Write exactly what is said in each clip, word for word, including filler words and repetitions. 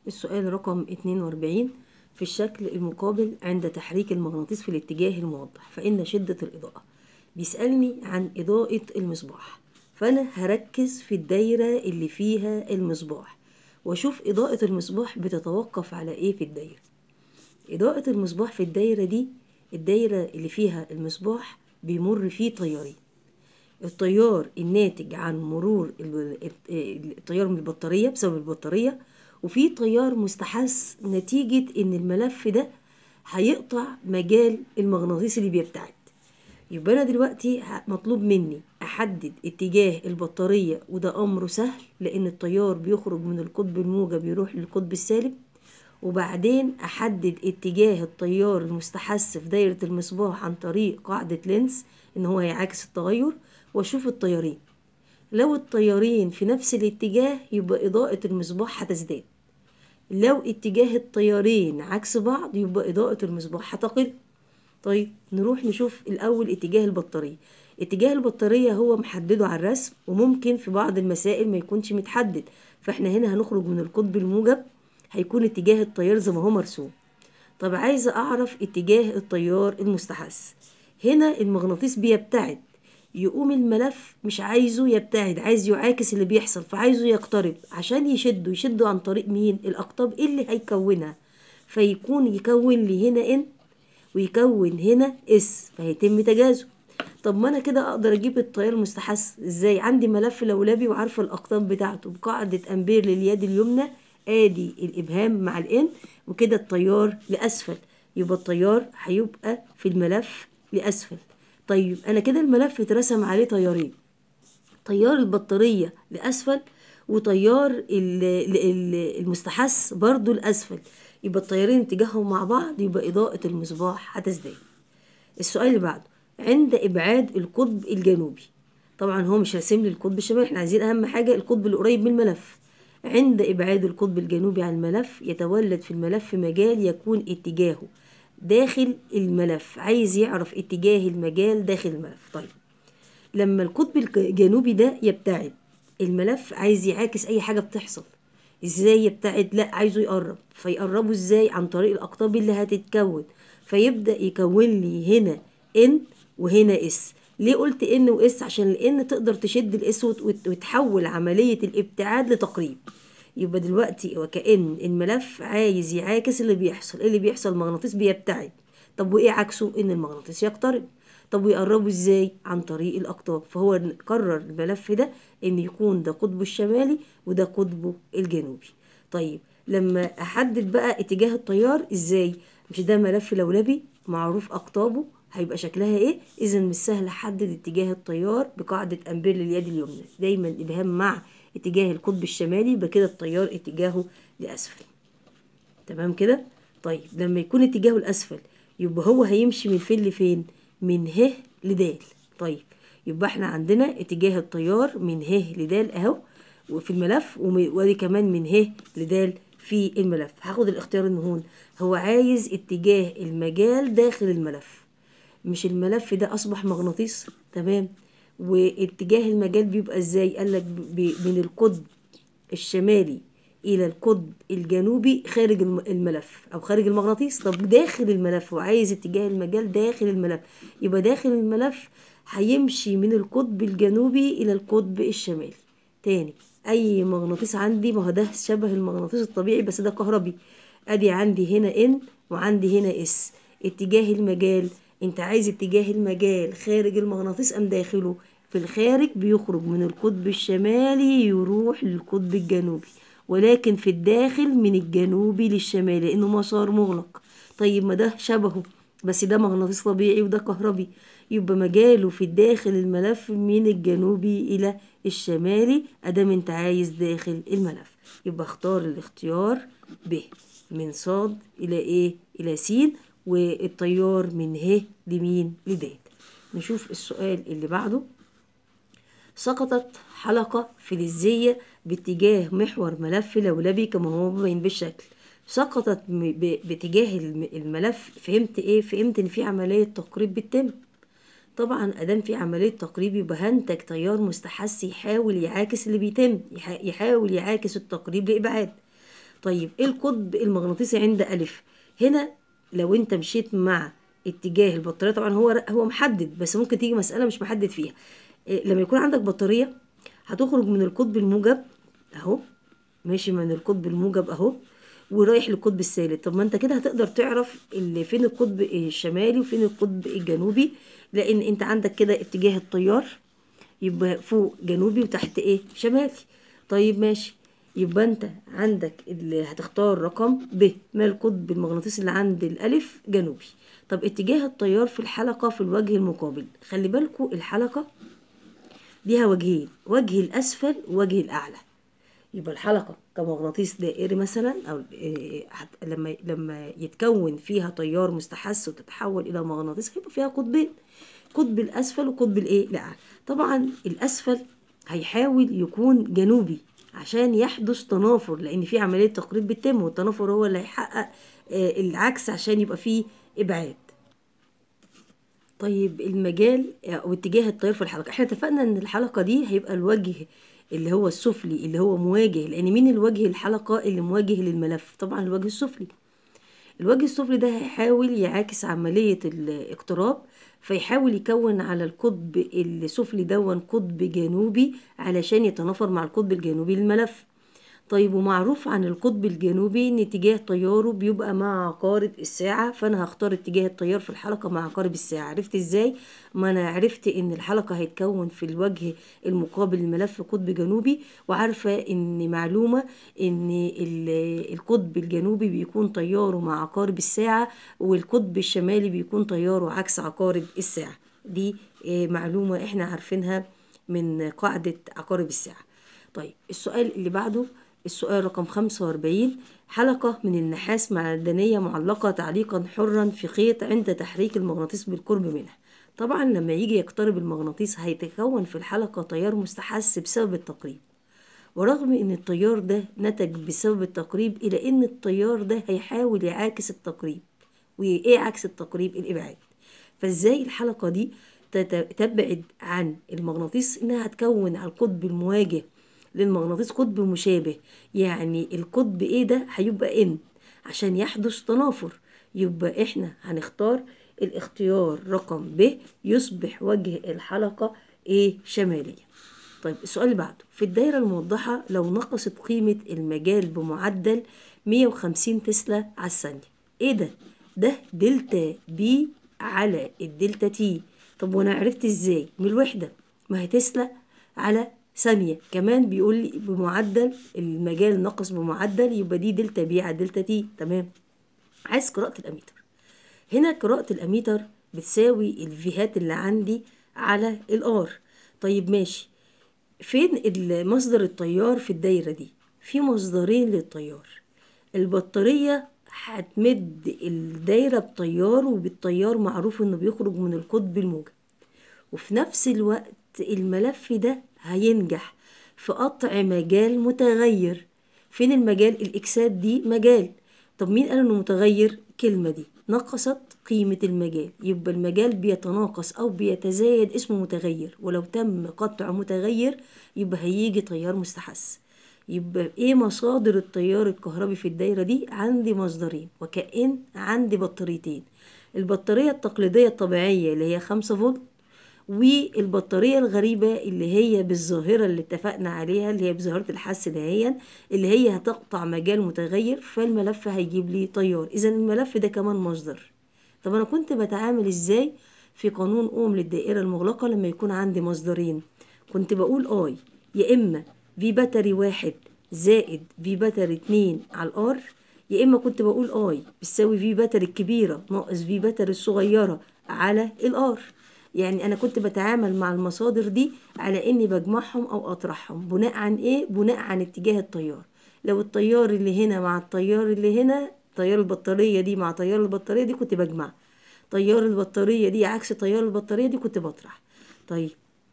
السؤال رقم اتنين وأربعين. في الشكل المقابل عند تحريك المغناطيس في الاتجاه الموضح فإن شدة الإضاءة. بيسألني عن إضاءة المصباح، فأنا هركز في الدايرة اللي فيها المصباح وأشوف إضاءة المصباح بتتوقف على إيه في الدايرة. إضاءة المصباح في الدايرة دي، الدايرة اللي فيها المصباح بيمر فيه تيارين. التيار الناتج عن مرور التيار من البطارية بسبب البطارية، وفي تيار مستحث نتيجة ان الملف ده هيقطع مجال المغناطيس اللي بيبتعد. يبقى انا دلوقتي مطلوب مني احدد اتجاه البطارية، وده امره سهل لان التيار بيخرج من القطب الموجب يروح للقطب السالب. وبعدين احدد اتجاه التيار المستحث في دايرة المصباح عن طريق قاعدة لينز ان هو هيعاكس التغير، واشوف التيارين. لو التيارين في نفس الاتجاه يبقى إضاءة المصباح هتزداد. لو اتجاه التيارين عكس بعض يبقى إضاءة المصباح هتقل. طيب نروح نشوف الأول اتجاه البطارية. اتجاه البطارية هو محدده على الرسم، وممكن في بعض المسائل ما يكونش متحدد، فاحنا هنا هنخرج من القطب الموجب، هيكون اتجاه التيار زي ما هو مرسوم. طب عايزة أعرف اتجاه التيار المستحث. هنا المغناطيس بيبتعد، يقوم الملف مش عايزه يبتعد، عايز يعاكس اللي بيحصل، فعايزه يقترب. عشان يشده يشده عن طريق مين؟ الأقطاب اللي هيكونها، فيكون يكون لي هنا ان ويكون هنا اس، فهيتم تجاذب. طب ما انا كده اقدر اجيب التيار المستحث ازاي؟ عندي ملف لولبي وعارفه الاقطاب بتاعته بقاعده امبير لليد اليمنى، ادي الابهام مع الان، وكده التيار لاسفل، يبقى التيار هيبقى في الملف لاسفل. طيب انا كده الملف اترسم عليه تيارين، تيار البطاريه لاسفل وتيار المستحث برضو لاسفل، يبقى التيارين اتجاههم مع بعض، يبقى اضاءه المصباح هتزداد. السؤال اللي بعده، عند ابعاد القطب الجنوبي. طبعا هو مش راسم لي القطب الشمالي، احنا عايزين اهم حاجه القطب القريب من الملف. عند ابعاد القطب الجنوبي عن الملف يتولد في الملف مجال يكون اتجاهه داخل الملف. عايز يعرف اتجاه المجال داخل الملف. طيب لما القطب الجنوبي ده يبتعد، الملف عايز يعاكس اي حاجه بتحصل. ازاي يبتعد؟ لا عايزه يقرب، فيقربه ازاي؟ عن طريق الاقطاب اللي هتتكون، فيبدا يكون لي هنا ان وهنا اس. ليه قلت ان واس؟ عشان الان تقدر تشد الاس وتحول عمليه الابتعاد لتقريب. يبقى دلوقتي وكأن الملف عايز يعاكس اللي بيحصل. ايه اللي بيحصل؟ المغناطيس بيبتعد. طب وايه عكسه؟ ان المغناطيس يقترب. طب ويقربوا ازاي؟ عن طريق الاقطاب. فهو قرر الملف ده ان يكون ده قطبه الشمالي وده قطبه الجنوبي. طيب لما احدد بقى اتجاه التيار ازاي؟ مش ده ملف لولبي معروف اقطابه هيبقى شكلها ايه؟ اذا مش سهل احدد اتجاه التيار بقاعده امبير لليد اليمنى، دايما الابهام مع اتجاه القطب الشمالي، يبقى كده التيار اتجاهه لاسفل. تمام كده؟ طيب لما يكون اتجاهه لاسفل يبقى هو هيمشي من فين لفين؟ من ه لدال. طيب يبقى احنا عندنا اتجاه التيار من ه لدال اهو وفي الملف، وادي كمان من ه لدال في الملف. هاخد الاختيار ان هون هو عايز اتجاه المجال داخل الملف. مش الملف ده اصبح مغناطيس؟ تمام. واتجاه المجال بيبقى ازاي؟ قالك من القطب الشمالي الى القطب الجنوبي خارج الملف او خارج المغناطيس. طب داخل الملف وعايز اتجاه المجال داخل الملف، يبقى داخل الملف هيمشي من القطب الجنوبي الى القطب الشمالي. تاني، اي مغناطيس عندي، ما هو ده شبه المغناطيس الطبيعي بس ده كهربي. ادي عندي هنا ان وعندي هنا اس. اتجاه المجال، انت عايز اتجاه المجال خارج المغناطيس ام داخله؟ في الخارج بيخرج من القطب الشمالي يروح للقطب الجنوبي، ولكن في الداخل من الجنوبي للشمالي لانه مسار مغلق. طيب ما ده شبهه بس ده مغناطيس طبيعي وده كهربي، يبقى مجاله في الداخل الملف من الجنوبي الى الشمالي ادام انت عايز داخل الملف. يبقى اختار الاختيار ب، من صاد الى ايه؟ الى س، والتيار من ه لمين؟ لد. نشوف السؤال اللي بعده. سقطت حلقة فلزية باتجاه محور ملف لولبي كما هو مبين بالشكل. سقطت باتجاه الملف. فهمت ايه؟ فهمت ان في عملية تقريب بتتم. طبعا ادام في عملية تقريب يبقى هنتج تيار مستحث يحاول يعاكس اللي بيتم، يحاول يعاكس التقريب لإبعاد. طيب ايه القطب المغناطيسي عند ألف؟ هنا لو انت مشيت مع اتجاه البطارية، طبعا هو هو محدد، بس ممكن تيجي مسألة مش محدد فيها. إيه لما يكون عندك بطارية هتخرج من القطب الموجب اهو، ماشي من القطب الموجب اهو ورايح للقطب السالب. طب ما انت كده هتقدر تعرف اللي فين القطب الشمالي وفين القطب الجنوبي، لان انت عندك كده اتجاه التيار يبقى فوق جنوبي وتحت ايه شمالي. طيب ماشي، يبقى انت عندك اللي هتختار رقم ب، ما القطب المغناطيسي اللي عند الالف جنوبي. طب اتجاه التيار في الحلقة في الوجه المقابل، خلي بالكوا الحلقة ليها وجهين، وجه الاسفل ووجه الاعلى. يبقى الحلقة كمغناطيس دائري مثلا، او إيه لما لما يتكون فيها تيار مستحث وتتحول الى مغناطيس هيبقى فيها قطبين، قطب الاسفل وقطب الايه الاعلى. طبعا الاسفل هيحاول يكون جنوبي عشان يحدث تنافر، لان في عملية تقريب بتتم، والتنافر هو اللي هيحقق آه العكس عشان يبقى فيه ابعاد. طيب المجال او اتجاه التيار في الحلقة، احنا اتفقنا ان الحلقة دي هيبقى الوجه اللي هو السفلي اللي هو مواجه، لان مين الوجه الحلقة اللي مواجه للملف؟ طبعا الوجه السفلي. الوجه السفلي ده هيحاول يعاكس عملية الاقتراب، فيحاول يكون على القطب السفلي دون قطب جنوبي علشان يتنافر مع القطب الجنوبي للملف. طيب ومعروف عن القطب الجنوبي ان اتجاه تياره بيبقى مع عقارب الساعة، فانا هختار اتجاه التيار في الحلقة مع عقارب الساعة. عرفت ازاي؟ ما انا عرفت ان الحلقة هيتكون في الوجه المقابل للملف قطب جنوبي، وعارفة ان معلومة ان القطب الجنوبي بيكون تياره مع عقارب الساعة، والقطب الشمالي بيكون تياره عكس عقارب الساعة. دي معلومة احنا عارفينها من قاعدة عقارب الساعة. طيب السؤال اللي بعده، السؤال رقم خمسة وأربعين، حلقة من النحاس معدنية معلقة تعليقا حرا في خيط عند تحريك المغناطيس بالقرب منها. طبعا لما يجي يقترب المغناطيس هيتكون في الحلقة تيار مستحث بسبب التقريب، ورغم ان التيار ده نتج بسبب التقريب الا ان التيار ده هيحاول يعاكس التقريب. وايه عكس التقريب؟ الابعاد. فازاي الحلقة دي تبعد عن المغناطيس؟ انها هتكون على القطب المواجه للمغناطيس قطب مشابه، يعني القطب ايه ده هيبقى ان عشان يحدث تنافر. يبقى احنا هنختار الاختيار رقم ب، يصبح وجه الحلقة ايه شمالية. طيب السؤال اللي بعده، في الدايرة الموضحة لو نقصت قيمة المجال بمعدل مية وخمسين تسلا على الثانية، ايه ده؟ ده دلتا بي على الدلتا تي. طب وانا عرفت ازاي؟ من الوحدة، ما هي تسلا على ثانية، كمان بيقول لي بمعدل المجال نقص بمعدل، يبقى دي دلتا بي على دلتا تي. تمام. عايز قراءة الأميتر. هنا قراءة الأميتر بتساوي الفيهات اللي عندي على الار. طيب ماشي، فين مصدر التيار في الدايرة دي؟ في مصدرين للتيار. البطارية هتمد الدايرة بتيار، وبالتيار معروف انه بيخرج من القطب الموجب، وفي نفس الوقت الملف ده هينجح في قطع مجال متغير. فين المجال؟ الاكسات دي مجال. طب مين قال انه متغير؟ كلمة دي نقصت قيمة المجال، يبقى المجال بيتناقص او بيتزايد اسمه متغير، ولو تم قطع متغير يبقى هيجي تيار مستحث. يبقى ايه مصادر التيار الكهربي في الدايرة دي؟ عندي مصدرين، وكأن عندي بطاريتين. البطارية التقليدية الطبيعية اللي هي خمسة فولت، والبطارية الغريبة اللي هي بالظاهرة اللي اتفقنا عليها اللي هي بظاهرة الحس دهيا، اللي هي هتقطع مجال متغير، فالملف هيجيب لي تيار. اذا الملف ده كمان مصدر. طب انا كنت بتعامل ازاي في قانون اوم للدائرة المغلقة لما يكون عندي مصدرين؟ كنت بقول اي يا اما في باتري واحد زائد في باتري اتنين على الار، يا اما كنت بقول اي بتساوي في باتري الكبيرة ناقص في باتري الصغيرة على الار. يعني انا كنت بتعامل مع المصادر دي على اني بجمعهم او اطرحهم بناء عن ايه؟ بناء عن اتجاه التيار. لو التيار اللي هنا مع التيار اللي هنا، تيار البطارية دي مع تيار البطارية دي كنت بجمع، تيار البطارية دي عكس تيار البطارية دي كنت بطرح. طيب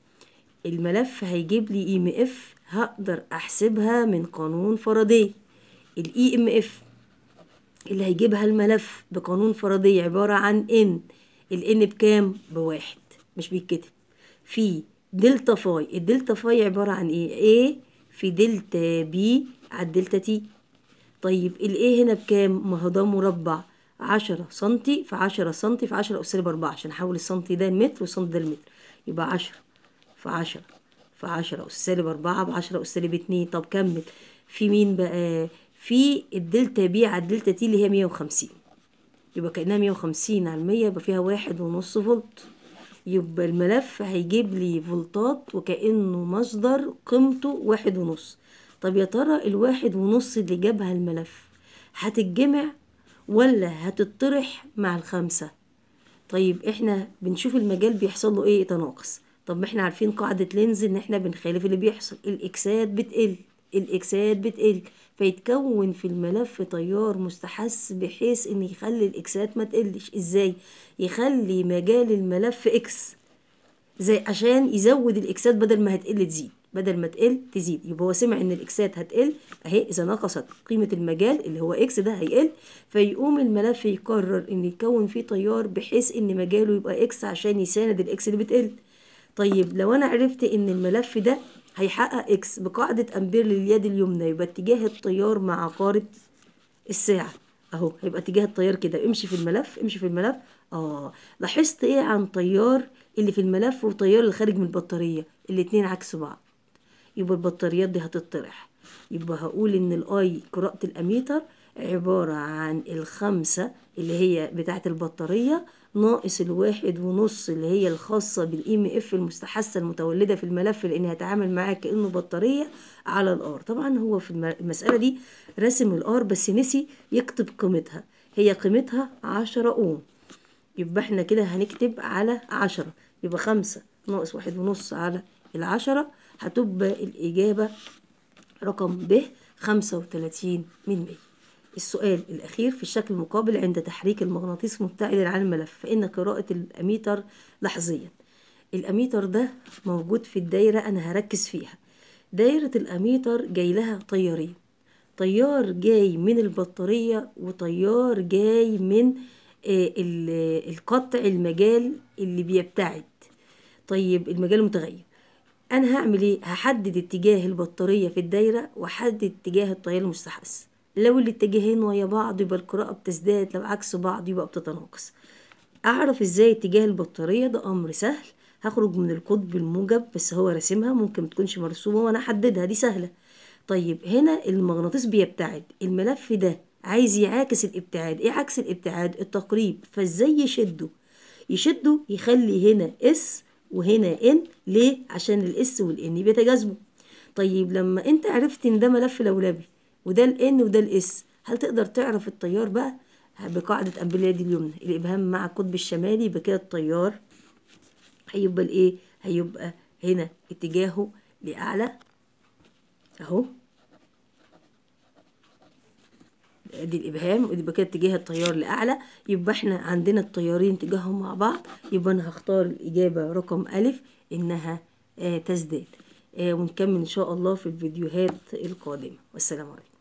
الملف هيجيب لي اي ام اف، هقدر احسبها من قانون فاراداي. الاي ام اف اللي هيجيبها الملف بقانون فاراداي عبارة عن ان، الان بكام؟ بواحد، مش بيتكتب، في دلتا فاي. الدلتا فاي عبارة عن ايه؟ A في دلتا بي على الدلتا تي. طيب الايه هنا بكام؟ ما هو ده مربع عشرة سنتي في عشرة سنتي في عشرة أس سالب أربعة، عشان أحول السنتي ده المتر والسنتي ده المتر، يبقى عشرة في عشرة في عشرة أس سالب أربعة بعشرة أس سالب اتنين. طب كمل، في مين بقى؟ في الدلتا بي على الدلتا تي اللي هي مية وخمسين، يبقى كأنها مية وخمسين على المية، يبقى فيها واحد ونص فولت. يبقى الملف هيجيب لي فولتات وكأنه مصدر قيمته واحد ونص. طب يا ترى الواحد ونص اللي جابها الملف هتتجمع ولا هتطرح مع الخمسة؟ طيب احنا بنشوف المجال بيحصل له ايه؟ تناقص. طب ما احنا عارفين قاعدة لينز ان احنا بنخالف اللي بيحصل، الاكسات بتقل الاكسات بتقل فيتكون في الملف تيار مستحث بحيث ان يخلي الاكسات ما تقلش. ازاي؟ يخلي مجال الملف اكس زي عشان يزود الاكسات، بدل ما هتقل تزيد، بدل ما تقل تزيد. يبقى هو سمع ان الاكسات هتقل اهي، اذا نقصت قيمه المجال اللي هو اكس ده هيقل، فيقوم الملف يقرر ان يكون فيه تيار بحيث ان مجاله يبقى اكس عشان يساند الاكس اللي بتقل. طيب لو انا عرفت ان الملف ده هيحقق اكس بقاعده امبير لليد اليمنى، يبقى اتجاه التيار مع عقارب الساعه اهو، هيبقى اتجاه التيار كده. امشي في الملف امشي في الملف. اه لاحظت ايه عن تيار اللي في الملف وتيار اللي خارج من البطاريه؟ الاتنين عكس بعض، يبقى البطاريات دي هتطرح. يبقى هقول ان الاي قراءة الاميتر عبارة عن الخمسة اللي هي بتاعة البطارية ناقص الواحد ونص اللي هي الخاصة بالإي ام اف المستحثة المتولدة في الملف، لأن هتعامل معاه كأنه بطارية على الار. طبعا هو في المسألة دي رسم الار بس نسي يكتب قيمتها، هي قيمتها عشرة اوم. يبقى احنا كده هنكتب على عشرة، يبقى خمسة ناقص واحد ونص على العشرة، هتبقى الإجابة رقم ب خمسة وتلاتين من مية. السؤال الأخير في الشكل المقابل، عند تحريك المغناطيس مبتعدا عن الملف فإن قراءة الأميتر لحظيا. الأميتر ده موجود في الدايرة، أنا هركز فيها. دايرة الأميتر جاي لها طيارين، طيار جاي من البطارية وطيار جاي من القطع المجال اللي بيبتعد. طيب المجال متغير، انا هعمل ايه؟ هحدد اتجاه البطاريه في الدايره واحدد اتجاه التيار المستحث. لو الاتجاهين ويا بعض يبقى القراءه بتزداد، لو عكس بعض يبقى بتتناقص. اعرف ازاي اتجاه البطاريه؟ ده امر سهل، هخرج من القطب الموجب بس هو راسمها، ممكن متكونش مرسومه وانا احددها، دي سهله. طيب هنا المغناطيس بيبتعد، الملف ده عايز يعاكس الابتعاد. ايه عكس الابتعاد؟ التقريب. فازاي يشده؟ يشده يخلي هنا اس وهنا ان. ليه؟ عشان الاس والان بيتجاذبوا. طيب لما انت عرفت ان ده ملف لولبي وده الان وده الاس، هل تقدر تعرف التيار بقى؟ بقاعدة امبير اليد اليمنى، الابهام مع القطب الشمالي، يبقى كده التيار هيبقى الايه؟ هيبقى هنا اتجاهه لاعلى اهو، ادي الابهام، يبقى كده اتجاه التيار لاعلى. يبقى احنا عندنا التيارين اتجاههم مع بعض، يبقى انا هختار الاجابه رقم الف انها آه تزداد. آه ونكمل ان شاء الله في الفيديوهات القادمه، والسلام عليكم.